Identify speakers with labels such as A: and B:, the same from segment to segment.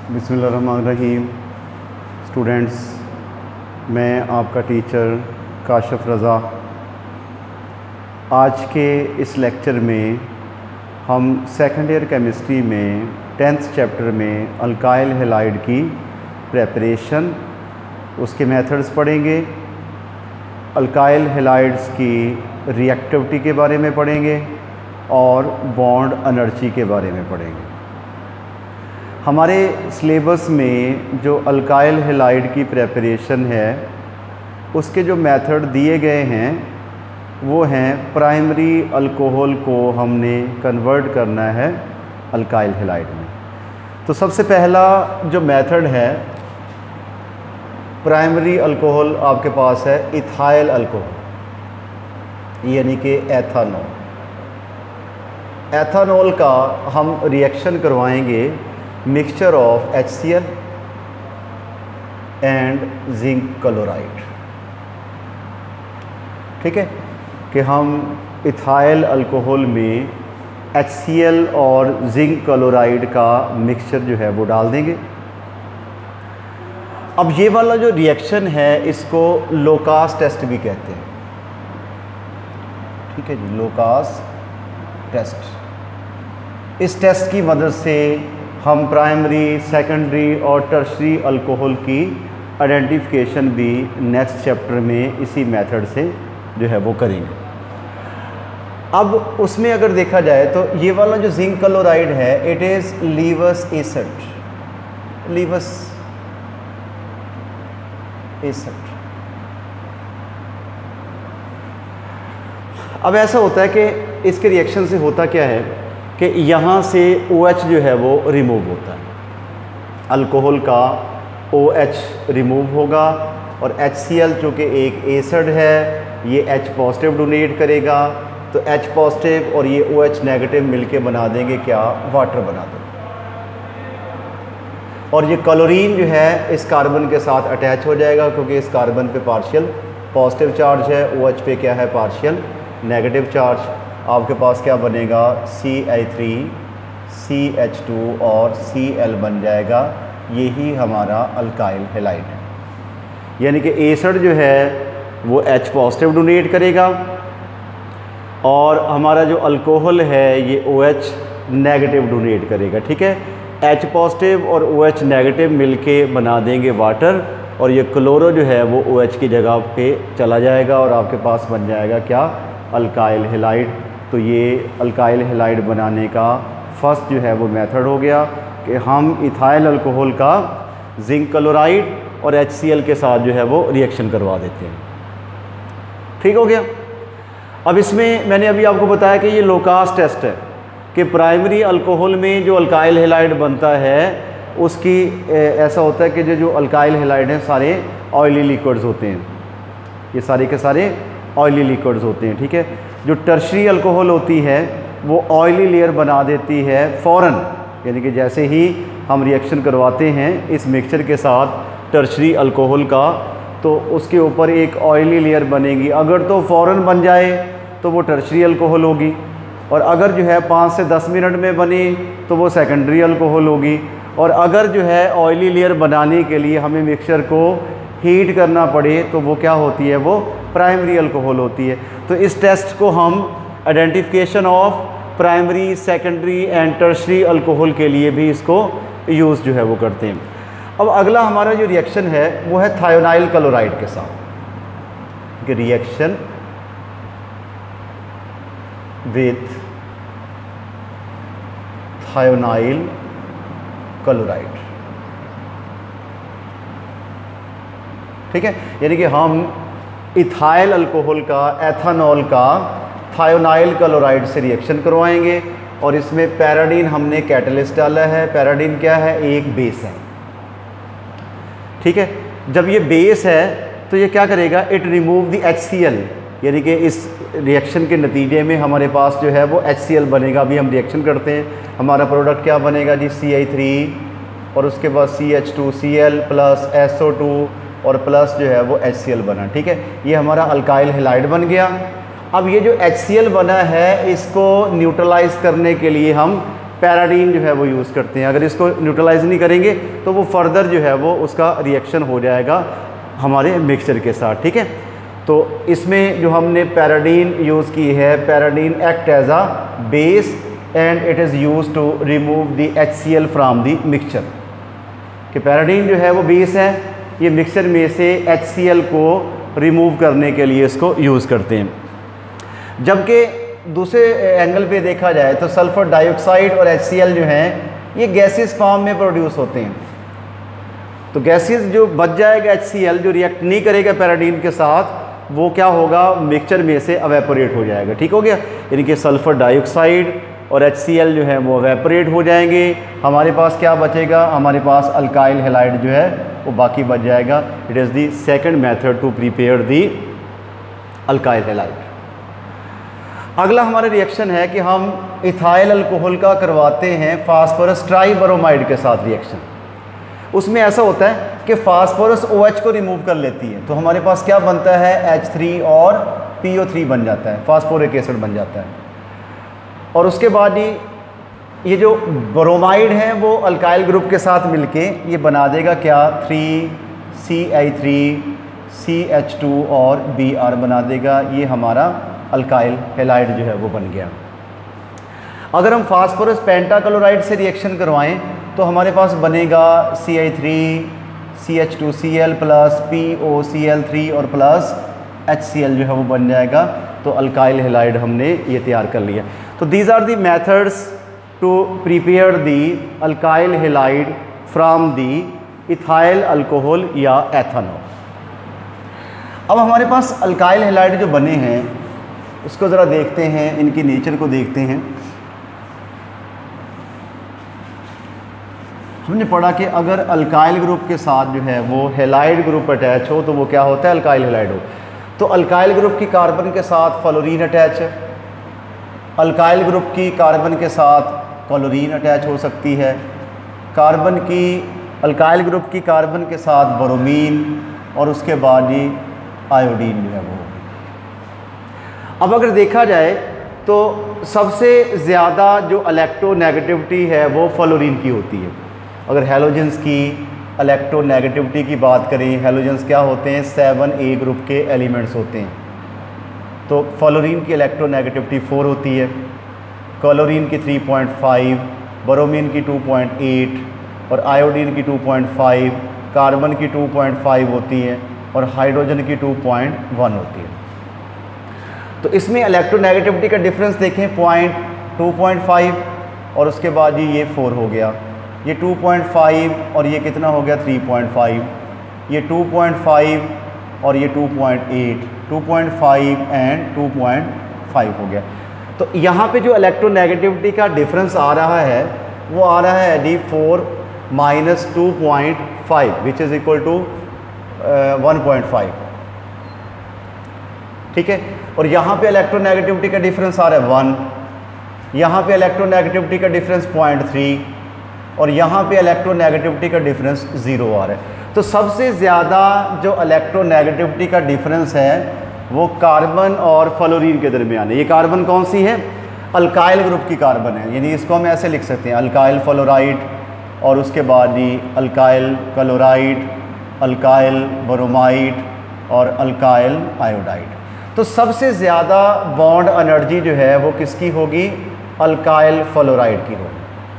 A: बिस्मिल्लाहिर्रहमानिर्रहीम। स्टूडेंट्स, मैं आपका टीचर काशिफ रज़ा। आज के इस लेक्चर में हम सेकंड ईयर केमिस्ट्री में 10th चैप्टर में अल्काइल हैलाइड की प्रेपरेशन, उसके मेथड्स पढ़ेंगे। अल्काइल हैलाइड्स की रिएक्टिविटी के बारे में पढ़ेंगे और बॉन्ड एनर्जी के बारे में पढ़ेंगे। हमारे सिलेबस में जो अल्काइल हैलाइड की प्रेपरेशन है उसके जो मेथड दिए गए हैं वो हैं, प्राइमरी अल्कोहल को हमने कन्वर्ट करना है अल्काइल हैलाइड में। तो सबसे पहला जो मेथड है प्राइमरी अल्कोहल, आपके पास है इथाइल अल्कोहल यानी कि एथानॉल। एथानॉल का हम रिएक्शन करवाएंगे mixture of HCl and zinc chloride. ठीक है कि हम इथाइल अल्कोहल में HCl और जिंक क्लोराइड का मिक्सचर जो है वो डाल देंगे। अब ये वाला जो रिएक्शन है इसको लोकास टेस्ट भी कहते हैं। ठीक है जी, लोकास टेस्ट। इस टेस्ट की मदद से हम प्राइमरी, सेकेंडरी और टर्शरी अल्कोहल की आइडेंटिफिकेशन भी नेक्स्ट चैप्टर में इसी मेथड से जो है वो करेंगे। अब उसमें अगर देखा जाए तो ये वाला जो जिंक क्लोराइड है it is Lewis acid. Lewis acid. अब ऐसा होता है कि इसके रिएक्शन से होता क्या है कि यहाँ से OH जो है वो रिमूव होता है। अल्कोहल का OH रिमूव होगा और HCl चूँकि एक एसिड है ये H पॉजिटिव डोनेट करेगा, तो H पॉजिटिव और ये OH नेगेटिव मिलके बना देंगे क्या, वाटर बना देंगे। और ये क्लोरीन जो है इस कार्बन के साथ अटैच हो जाएगा क्योंकि इस कार्बन पे पार्शियल पॉजिटिव चार्ज है, OH पे क्या है, पार्शियल नेगेटिव चार्ज। आपके पास क्या बनेगा, Ci3 CH2 और Cl बन जाएगा। यही हमारा अल्काइल हैलाइड है, यानी कि एसिड जो है वो H पॉजिटिव डोनेट करेगा और हमारा जो अल्कोहल है ये OH नेगेटिव डोनेट करेगा। ठीक है, H पॉजिटिव और OH नेगेटिव मिलके बना देंगे वाटर और ये क्लोरो जो है वो OH की जगह पे चला जाएगा और आपके पास बन जाएगा क्या, अल्काइल हैलाइड। तो ये अल्काइल हैलाइड बनाने का फर्स्ट जो है वो मेथड हो गया कि हम इथाइल अल्कोहल का जिंक क्लोराइड और HCl के साथ जो है वो रिएक्शन करवा देते हैं। ठीक हो गया। अब इसमें मैंने अभी आपको बताया कि ये लोकास टेस्ट है कि प्राइमरी अल्कोहल में जो अल्काइल हैलाइड बनता है उसकी ऐसा होता है कि जो अल्काइल हैलाइड हैं सारे ऑयली लिक्विड्स होते हैं, ये सारे के सारे ऑयली लिक्विड्स होते हैं। ठीक है, जो टर्शरी अल्कोहल होती है वो ऑयली लेयर बना देती है फ़ौरन, यानी कि जैसे ही हम रिएक्शन करवाते हैं इस मिक्सचर के साथ टर्शरी अल्कोहल का तो उसके ऊपर एक ऑयली लेयर बनेगी। अगर तो फ़ौरन बन जाए तो वो टर्शरी अल्कोहल होगी और अगर जो है 5 से 10 मिनट में बने तो वो सेकेंडरी अल्कोहल होगी। और अगर जो है ऑयली लेयर बनाने के लिए हमें मिक्सचर को हीट करना पड़े तो वो क्या होती है, वो प्राइमरी अल्कोहल होती है। तो इस टेस्ट को हम identification of primary, secondary and tertiary alcohol के लिए भी इसको यूज़ जो है वो करते हैं। अब अगला हमारा जो रिएक्शन है वो है थायोनाइल क्लोराइड के साथ। Reaction with thionyl chloride. ठीक है, यानी कि हम इथाइल अल्कोहल का, एथानॉल का थायोनाइल क्लोराइड से रिएक्शन करवाएंगे और इसमें पैराडीन हमने कैटलिस्ट डाला है। पैराडीन क्या है, एक बेस है। ठीक है, जब ये बेस है तो ये क्या करेगा, इट रिमूव द HCl, यानी कि इस रिएक्शन के नतीजे में हमारे पास जो है वो HCl बनेगा। अभी हम रिएक्शन करते हैं, हमारा प्रोडक्ट क्या बनेगा जी, Ci3 और उसके बाद CH2Cl प्लस SO2 और प्लस जो है वो HCl बना। ठीक है, ये हमारा अल्काइल हैलाइड बन गया। अब ये जो HCl बना है इसको न्यूट्रलाइज करने के लिए हम पैराडीन जो है वो यूज़ करते हैं। अगर इसको न्यूट्रलाइज नहीं करेंगे तो वो फर्दर जो है वो उसका रिएक्शन हो जाएगा हमारे मिक्सचर के साथ, ठीक है। तो इसमें जो हमने पैराडीन यूज़ की है, pyridine act as a base and it is use to remove the HCl from the mixture. कि पैराडीन जो है वो बेस है, ये मिक्सचर में से HCl को रिमूव करने के लिए इसको यूज़ करते हैं। जबकि दूसरे एंगल पे देखा जाए तो सल्फ़र डाइऑक्साइड और HCl जो हैं ये गैसेस फॉर्म में प्रोड्यूस होते हैं। तो गैसेस जो बच जाएगा HCl जो रिएक्ट नहीं करेगा पैराडीन के साथ, वो क्या होगा, मिक्सचर में से अवेपोरेट हो जाएगा, ठीक हो गया। यानी कि सल्फ़र डाइऑक्साइड और HCl जो है वो अवेपोरेट हो जाएंगे। हमारे पास क्या बचेगा, हमारे पास अल्काइल हैलाइड जो है वो बाकी बच जाएगा। It is the second method to prepare the alkyl halide. अगला हमारा रिएक्शन है कि हम इथाइल अल्कोहल का करवाते हैं फास्फोरस ट्राइब्रोमाइड के साथ रिएक्शन। उसमें ऐसा होता है कि फास्फोरस OH को रिमूव कर लेती है, तो हमारे पास क्या बनता है, H3 और PO3 बन जाता है, फास्फोरिक एसिड बन जाता है। और उसके बाद ये जो ब्रोमाइड है वो अल्काइल ग्रुप के साथ मिलके ये बना देगा क्या, 3CI3 CH2 और Br बना देगा। ये हमारा अल्काइल हैलाइड जो है वो बन गया। अगर हम फास्फोरस पेंटाक्लोराइड से रिएक्शन करवाएं तो हमारे पास बनेगा CI3 CH2Cl प्लस POCl3 और प्लस HCl जो है वो बन जाएगा। तो अल्काइल हैलाइड हमने ये तैयार कर लिया। तो these are the methods to prepare the alkyl halide from the ethyl alcohol या एथेनॉल। अब हमारे पास अल्काइल हैलाइड जो बने हैं उसको ज़रा देखते हैं, इनकी नेचर को देखते हैं। हमने पढ़ा कि अगर अल्काइल ग्रुप के साथ जो है वो हैलाइड ग्रुप अटैच हो तो वो क्या होता है, अल्काइल हैलाइड हो। तो अल्काइल ग्रुप की कार्बन के साथ फ्लोरीन अटैच है, अल्काइल ग्रुप की कार्बन के साथ क्लोरीन अटैच हो सकती है, कार्बन की अल्काइल ग्रुप की कार्बन के साथ ब्रोमीन और उसके बाद ही आयोडीन जो है वो। अब अगर देखा जाए तो सबसे ज़्यादा जो इलेक्ट्रोनेगेटिविटी है वो फ्लोरीन की होती है। अगर हैलोजेंस की इलेक्ट्रोनेगेटिविटी की बात करें, हैलोजेंस क्या होते हैं, 7A ग्रुप के एलिमेंट्स होते हैं। तो फ्लोरीन की इलेक्ट्रोनेगेटिविटी 4 होती है, क्लोरीन की 3.5, ब्रोमीन की 2.8 और आयोडीन की 2.5, कार्बन की 2.5 होती है और हाइड्रोजन की 2.1 होती है। तो इसमें इलेक्ट्रोनेगेटिविटी का डिफरेंस देखें 2.5 और उसके बाद ये 4 हो गया, ये 2.5 और ये कितना हो गया 3.5, ये 2.5 और ये 2.8, 2.5 एंड 2.5 हो गया। तो यहाँ पे जो इलेक्ट्रोनेगेटिविटी का डिफरेंस आ रहा है वो आ रहा है D4 minus 2.5 which is equal to 1.5, ठीक है। और यहाँ पे इलेक्ट्रोनेगेटिविटी का डिफरेंस आ रहा है 1, यहाँ पे इलेक्ट्रोनेगेटिविटी का डिफरेंस 0.3 और यहाँ पे इलेक्ट्रोनेगेटिविटी का डिफरेंस 0 आ रहा है। तो सबसे ज़्यादा जो इलेक्ट्रोनेगेटिविटी का डिफरेंस है वो कार्बन और फ्लोरीन के दरमियान है। ये कार्बन कौन सी है, अल्काइल ग्रुप की कार्बन है, यानी इसको हम ऐसे लिख सकते हैं अल्काइल फ्लोराइड और उसके बाद ही अल्काइल क्लोराइड, अल्काइल ब्रोमाइड और अल्काइल आयोडाइड। तो सबसे ज़्यादा बॉन्ड एनर्जी जो है वो किसकी होगी, अल्काइल फ्लोराइड की होगी।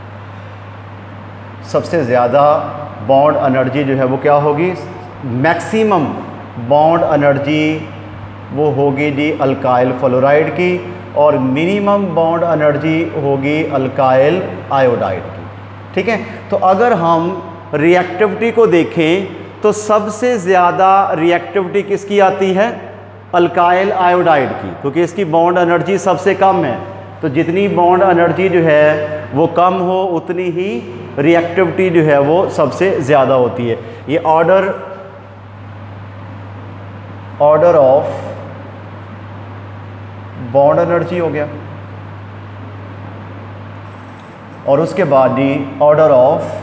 A: सबसे ज़्यादा बॉन्ड एनर्जी जो है वो क्या होगी, मैक्सिमम बॉन्ड एनर्जी वो होगी जी अल्काइल फ्लोराइड की और मिनिमम बॉन्ड एनर्जी होगी अल्काइल आयोडाइड की, ठीक है। तो अगर हम रिएक्टिविटी को देखें तो सबसे ज़्यादा रिएक्टिविटी किसकी आती है, अल्काइल आयोडाइड की, क्योंकि इसकी बॉन्ड एनर्जी सबसे कम है। तो जितनी बॉन्ड एनर्जी जो है वो कम हो उतनी ही रिएक्टिविटी जो है वो सबसे ज़्यादा होती है। ये ऑर्डर ऑफ बॉन्ड एनर्जी हो गया और उसके बाद ही order of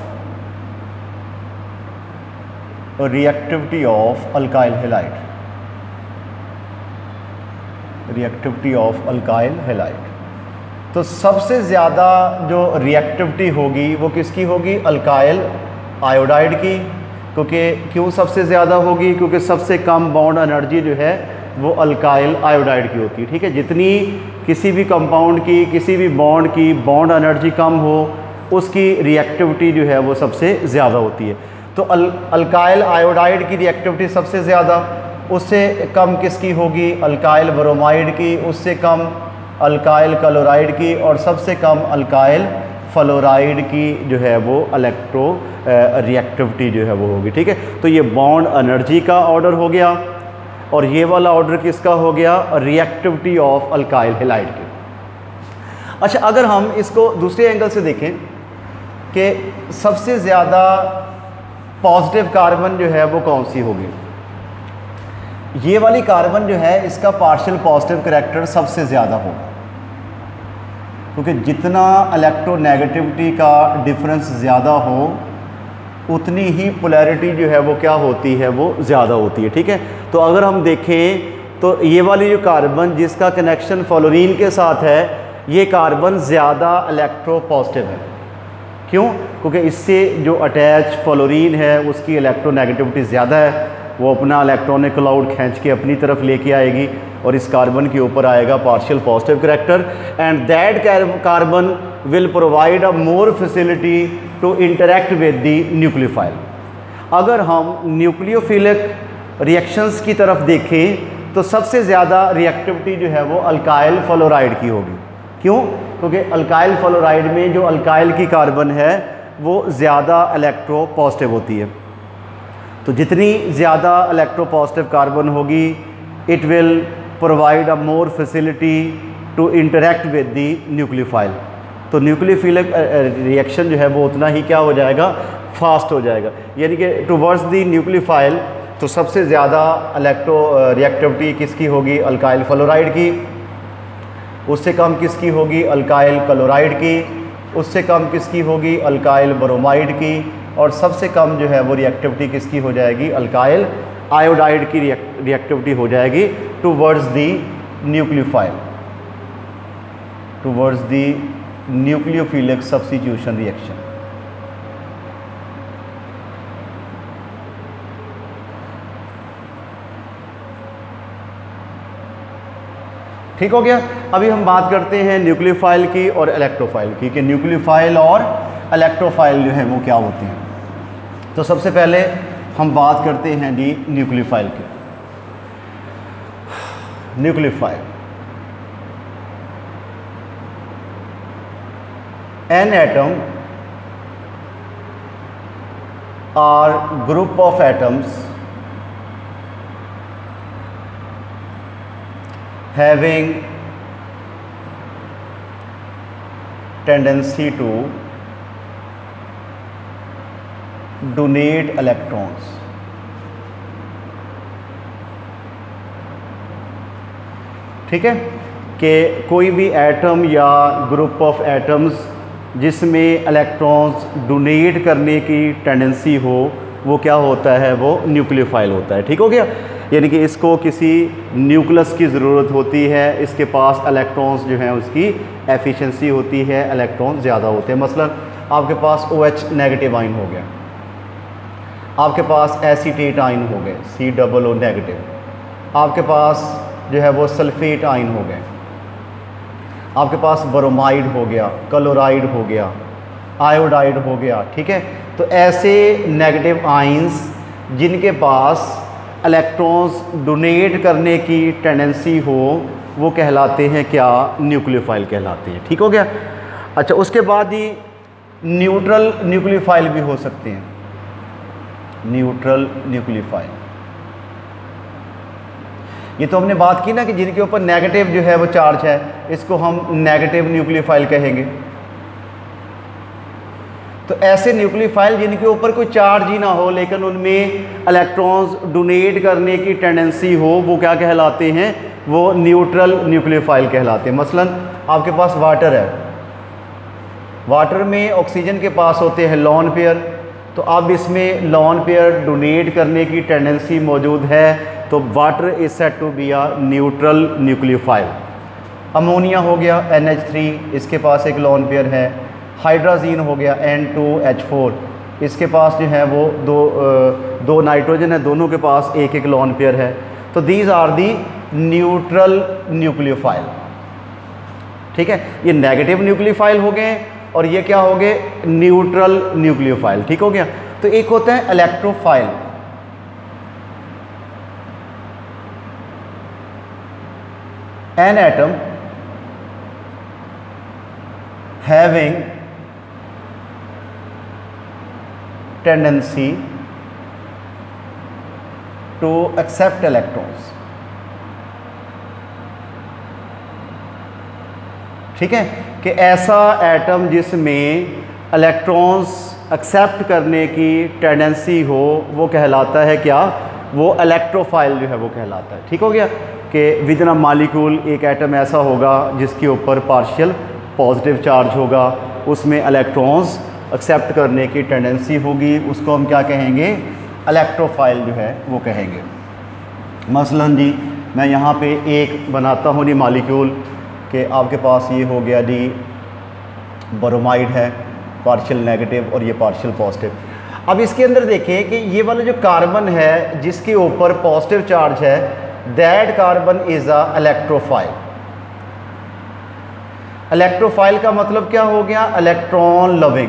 A: reactivity of alkyl halide, reactivity of alkyl halide. तो सबसे ज़्यादा जो रिएक्टिविटी होगी वो किसकी होगी? अल्काइल आयोडाइड की। क्यों सबसे ज़्यादा होगी? क्योंकि सबसे कम बॉन्ड एनर्जी जो है वो अल्काइल आयोडाइड की होती है। ठीक है, जितनी किसी भी कंपाउंड की, किसी भी बॉन्ड की बॉन्ड एनर्जी कम हो, उसकी रिएक्टिविटी जो है वो सबसे ज़्यादा होती है। तो अल्काइल आयोडाइड की रिएक्टिविटी सबसे ज़्यादा, उससे कम किसकी होगी? अल्काइल ब्रोमाइड की, उससे कम अल्काइल क्लोराइड की, और सबसे कम अल्काइल फ्लोराइड की जो है वो इलेक्ट्रो रिएक्टिविटी जो है वो होगी। ठीक है, तो ये बॉन्ड एनर्जी का ऑर्डर हो गया, और ये वाला ऑर्डर किसका हो गया? रिएक्टिविटी ऑफ अल्काइल हैलाइड के। अच्छा, अगर हम इसको दूसरे एंगल से देखें कि सबसे ज़्यादा पॉजिटिव कार्बन जो है वो कौन सी होगी? ये वाली कार्बन जो है इसका पार्शियल पॉजिटिव करैक्टर सबसे ज़्यादा होगा, क्योंकि जितना इलेक्ट्रोनेगेटिविटी का डिफरेंस ज़्यादा हो उतनी ही पोलैरिटी जो है वो क्या होती है? वो ज़्यादा होती है। ठीक है, तो अगर हम देखें तो ये वाली जो कार्बन जिसका कनेक्शन फ्लोरीन के साथ है, ये कार्बन ज़्यादा इलेक्ट्रो पॉजिटिव है। क्यों? क्योंकि इससे जो अटैच फ्लोरीन है उसकी इलेक्ट्रोनेगेटिविटी ज़्यादा है, वो अपना इलेक्ट्रॉनिक क्लाउड खींच के अपनी तरफ लेके आएगी और इस कार्बन के ऊपर आएगा partial positive character, and that carbon will provide a more facility to interact with the nucleophile. अगर हम न्यूक्लियोफिलिक रिएक्शंस की तरफ देखें तो सबसे ज़्यादा रिएक्टिविटी जो है वो अल्काइल फ्लोराइड की होगी। क्यों? क्योंकि अल्काइल फ्लोराइड में जो अल्काइल की कार्बन है वो ज़्यादा इलेक्ट्रो पॉजिटिव होती है। तो जितनी ज़्यादा इलेक्ट्रो पॉजिटिव कार्बन होगी, it will provide a more facility to interact with the nucleophile. तो न्यूक्लियोफिलिक रिएक्शन जो है वो उतना ही क्या हो जाएगा? फास्ट हो जाएगा, यानी कि टुवर्ड्स द न्यूक्लियोफाइल। तो सबसे ज़्यादा इलेक्ट्रो रिएक्टिविटी किसकी होगी? अल्काइल फ्लोराइड की। उससे कम किसकी होगी? अल्काइल क्लोराइड की। उससे कम किसकी होगी? अल्काइल ब्रोमाइड की। और सबसे कम जो है वो रिएक्टिविटी किसकी हो जाएगी? अल्काइल आयोडाइड की रिएक्टिविटी हो जाएगी towards the nucleophile, towards the nucleophilic substitution reaction. ठीक हो गया। अभी हम बात करते हैं न्यूक्लियोफाइल की और इलेक्ट्रोफाइल की, कि न्यूक्लियोफाइल और इलेक्ट्रोफाइल जो है वो क्या होते हैं। तो सबसे पहले हम बात करते हैं जी न्यूक्लियोफाइल की। Nucleophile, an atom or group of atoms having tendency to donate electrons। ठीक है, कि कोई भी एटम या ग्रुप ऑफ एटम्स जिसमें इलेक्ट्रॉन्स डोनेट करने की टेंडेंसी हो वो क्या होता है? वो न्यूक्लियोफाइल होता है। ठीक हो गया, यानी कि इसको किसी न्यूक्लियस की ज़रूरत होती है, इसके पास इलेक्ट्रॉन्स जो हैं उसकी एफिशिएंसी होती है, इलेक्ट्रॉन ज़्यादा होते हैं। मसलन आपके पास OH नेगेटिव आयन हो गया, आपके पास एसीटेट आयन हो गए COO नेगेटिव, आपके पास जो है वो सल्फेट आयन हो गए, आपके पास ब्रोमाइड हो गया, क्लोराइड हो गया, आयोडाइड हो गया। ठीक है, तो ऐसे नेगेटिव आयंस जिनके पास इलेक्ट्रॉन्स डोनेट करने की टेंडेंसी हो वो कहलाते हैं क्या? न्यूक्लियोफाइल कहलाते हैं। ठीक हो गया। अच्छा, उसके बाद ही न्यूट्रल न्यूक्लियोफाइल भी हो सकते हैं। न्यूट्रल न्यूक्लियोफाइल, ये तो हमने बात की ना कि जिनके ऊपर नेगेटिव जो है वो चार्ज है, इसको हम नेगेटिव न्यूक्लियोफाइल कहेंगे। तो ऐसे न्यूक्लियोफाइल जिनके ऊपर कोई चार्ज ही ना हो लेकिन उनमें इलेक्ट्रॉन्स डोनेट करने की टेंडेंसी हो वो क्या कहलाते हैं? वो न्यूट्रल न्यूक्लियोफाइल कहलाते हैं। मसलन आपके पास वाटर है, वाटर में ऑक्सीजन के पास होते हैं लोन पेयर, तो अब इसमें लोन पेयर डोनेट करने की टेंडेंसी मौजूद है, तो water is said to be a neutral nucleophile. Ammonia हो गया NH3, इसके पास एक लोन पेयर है। हाइड्राजीन हो गया N2H4, इसके पास जो है वो दो नाइट्रोजन है, दोनों के पास एक एक लोन पेयर है। तो these are the neutral nucleophile. ठीक है, ये नेगेटिव न्यूक्लियोफाइल हो गए और ये क्या हो गए, न्यूट्रल न्यूक्लियोफाइल। ठीक हो गया। तो एक होता है electrophile, an atom having tendency to accept electrons. ठीक है, कि ऐसा एटम जिसमें इलेक्ट्रॉन्स एक्सेप्ट करने की टेंडेंसी हो वो कहलाता है क्या, वो इलेक्ट्रोफाइल जो है वो कहलाता है। ठीक हो गया, कि विद इन अ मॉलिक्यूल एक एटम ऐसा होगा जिसके ऊपर पार्शियल पॉजिटिव चार्ज होगा, उसमें इलेक्ट्रॉन्स एक्सेप्ट करने की टेंडेंसी होगी, उसको हम क्या कहेंगे, इलेक्ट्रोफाइल जो है वो कहेंगे। मसलन जी मैं यहाँ पे एक बनाता हूँ जी मॉलिक्यूल, कि आपके पास ये हो गया जी ब्रोमाइड है, पार्शियल नेगेटिव और ये पार्शियल पॉजिटिव। अब इसके अंदर देखें कि ये वाला जो कार्बन है जिसके ऊपर पॉजिटिव चार्ज है, that carbon is a electrophile. Electrophile का मतलब क्या हो गया, इलेक्ट्रॉन लविंग,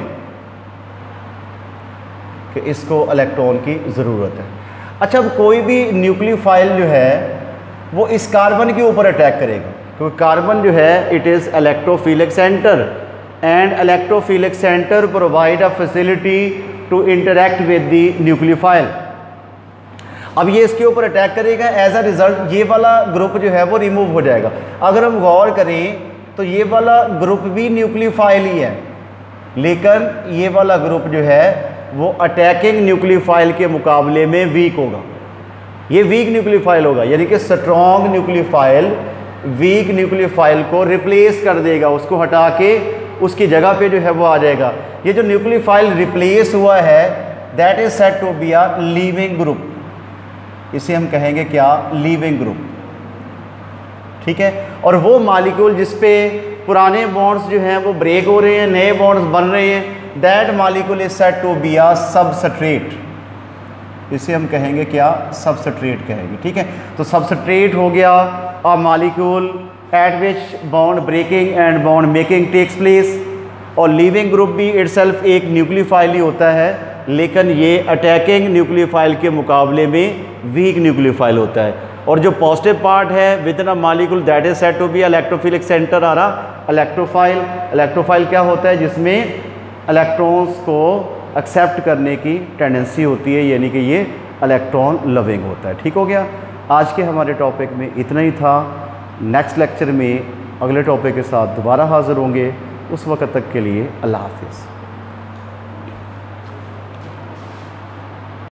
A: कि इसको इलेक्ट्रॉन की ज़रूरत है। अच्छा, अब कोई भी न्यूक्लियोफाइल जो है वो इस कार्बन के ऊपर अटैक करेगा, क्योंकि कार्बन जो है it is electrophilic centre and electrophilic centre provide a facility to interact with the nucleophile. अब ये इसके ऊपर अटैक करेगा, एज अ रिज़ल्ट ये वाला ग्रुप जो है वो रिमूव हो जाएगा। अगर हम गौर करें तो ये वाला ग्रुप भी न्यूक्लियोफाइल ही है, लेकिन ये वाला ग्रुप जो है वो अटैकिंग न्यूक्लियोफाइल के मुकाबले में वीक होगा। ये वीक न्यूक्लियोफाइल होगा, यानी कि स्ट्रॉन्ग न्यूक्लियोफाइल वीक न्यूक्लियोफाइल को रिप्लेस कर देगा, उसको हटा के उसकी जगह पे जो है वो आ जाएगा। ये जो न्यूक्लियोफाइल रिप्लेस हुआ है that is said to be a leaving group, इसे हम कहेंगे क्या, लीविंग ग्रुप। ठीक है, और वो मॉलिक्यूल जिस पे पुराने बॉन्ड्स जो हैं वो ब्रेक हो रहे हैं, नए बॉन्ड्स बन रहे हैं, that molecule is said to be a substrate, इसे हम कहेंगे क्या, सबस्ट्रेट कहेंगे। ठीक है, तो सबस्ट्रेट हो गया a molecule at which bond breaking and bond making takes place. और लीविंग ग्रुप भी इटसेल्फ एक न्यूक्लियोफाइल ही होता है, लेकिन ये अटैकिंग न्यूक्लियोफाइल के मुकाबले में वीक न्यूक्लियोफाइल होता है। और जो पॉजिटिव पार्ट है within a molecule that is said to be electrophilic center आ रहा इलेक्ट्रोफाइल। इलेक्ट्रोफाइल क्या होता है, जिसमें इलेक्ट्रॉन्स को एक्सेप्ट करने की टेंडेंसी होती है, यानी कि ये इलेक्ट्रॉन लविंग होता है। ठीक हो गया, आज के हमारे टॉपिक में इतना ही था। नेक्स्ट लेक्चर में अगले टॉपिक के साथ दोबारा हाज़िर होंगे, उस वक्त तक के लिए अल्लाह हाफिज़।